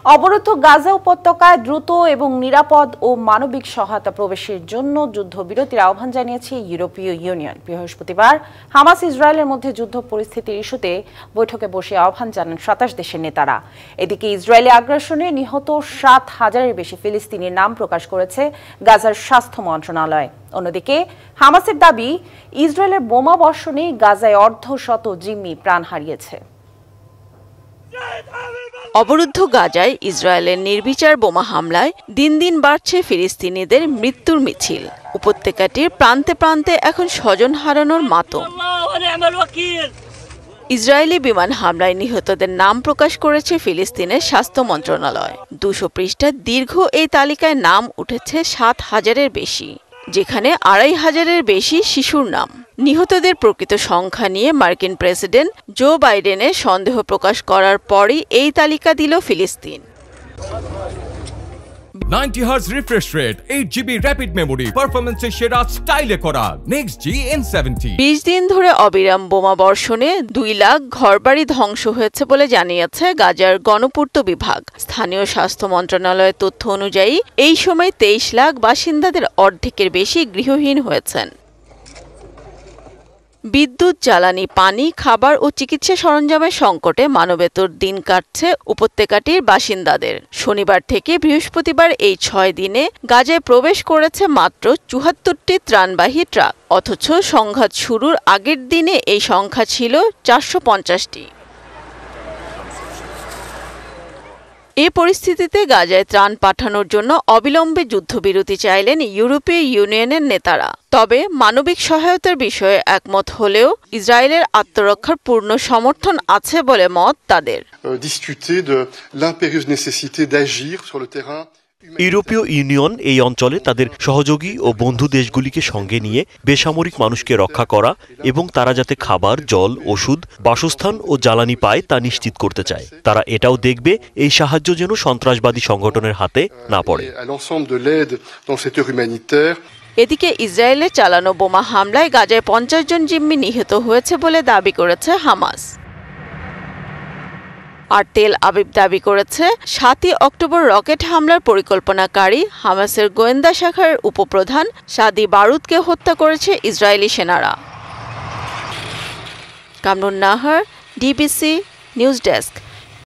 অবরুদ্ধ গাজা উপত্যকায় দ্রুত এবং নিরাপদ ও মানবিক সহায়তা প্রবেশের জন্য যুদ্ধবিরতির আহ্বান জানিয়েছে ইউরোপীয় ইউনিয়ন। বৃহস্পতিবার হামাস ইসরায়েলের মধ্যে যুদ্ধ পরিস্থিতির ইস্যুতে বৈঠকে বসে আহ্বান জানান ২৭ দেশের নেতারা। এদিকে ইসরায়েলি আগ্রাসনে নিহত ৭,০০০-এর বেশি ফিলিস্তিনির নাম প্রকাশ করেছে গাজার স্বাস্থ্য মন্ত্রণালয়। অন্যদিকে হামাসের দাবি, ইসরায়েলের বোমা বর্ষণে গাজায় অর্ধশত জিম্মি প্রাণ হারিয়েছে। অবরুদ্ধ গাজায় ইসরায়েলের নির্বিচার বোমা হামলায় দিন দিন বাড়ছে ফিলিস্তিনিদের মৃত্যুর মিছিল। উপত্যকাটির প্রান্তে প্রান্তে এখন স্বজন হারানোর মাতম। ইসরায়েলি বিমান হামলায় নিহতদের নাম প্রকাশ করেছে ফিলিস্তিনের স্বাস্থ্য মন্ত্রণালয়। ২০০ পৃষ্ঠা দীর্ঘ এই তালিকায় নাম উঠেছে ৭,০০০-এর বেশি, যেখানে ২৫০০-এর বেশি শিশুর নাম। নিহতদের প্রকৃত সংখ্যা নিয়ে মার্কিন প্রেসিডেন্ট জো বাইডেনের সন্দেহ প্রকাশ করার পরই এই তালিকা দিল ফিলিস্তিন। 90 Hz refresh rate, 8GB rapid memory, performance সেরা স্টাইলে করা নেক্সট জি N70। ২০ দিন ধরে অবিরাম বোমা বর্ষণে ২ লাখ ঘরবাড়ি ধ্বংস হয়েছে বলে জানিয়েছে গাজার গণপূর্ত বিভাগ। স্থানীয় স্বাস্থ্য মন্ত্রণালয়ের তথ্য অনুযায়ী এই সময় ২৩ লাখ বাসিন্দাদের অর্ধেকের বেশি গৃহহীন হয়েছেন। বিদ্যুৎ, জ্বালানি, পানি, খাবার ও চিকিৎসা সরঞ্জামের সংকটে মানবেতর দিন কাটছে উপত্যকাটির বাসিন্দাদের। শনিবার থেকে বৃহস্পতিবার এই ৬ দিনে গাজায় প্রবেশ করেছে মাত্র ৭৪টি ত্রাণবাহী ট্রাক, অথচ সংঘাত শুরুর আগের দিনে এই সংখ্যা ছিল ৪৫০টি। এ পরিস্থিতিতে গাজায় ত্রাণ পাঠানোর জন্য অবিলম্বে যুদ্ধবিরতি চাইলেন ইউরোপীয় ইউনিয়নের নেতারা। তবে মানবিক সহায়তার বিষয়ে একমত হলেও ইসরায়েলের আত্মরক্ষার পূর্ণ সমর্থন আছে বলে মত তাদের। ইউরোপীয় ইউনিয়ন এই অঞ্চলে তাদের সহযোগী ও বন্ধু দেশগুলিকে সঙ্গে নিয়ে বেসামরিক মানুষকে রক্ষা করা এবং তারা যাতে খাবার, জল, ওষুধ, বাসস্থান ও জ্বালানি পায় তা নিশ্চিত করতে চায়। তারা এটাও দেখবে এই সাহায্য যেন সন্ত্রাসবাদী সংগঠনের হাতে না পড়ে। এদিকে ইসরায়েলে চালানো বোমা হামলায় গাজায় ৫০ জন জিম্মি নিহত হয়েছে বলে দাবি করেছে হামাস। আর তেল আবিব দাবি করেছে ৭ই অক্টোবর রকেট হামলার পরিকল্পনাকারী হামাসের গোয়েন্দা শাখার উপপ্রধান সাদি বারুদকে হত্যা করেছে ইসরায়েলি সেনারা। Kamrun Nahar, DBC news desk.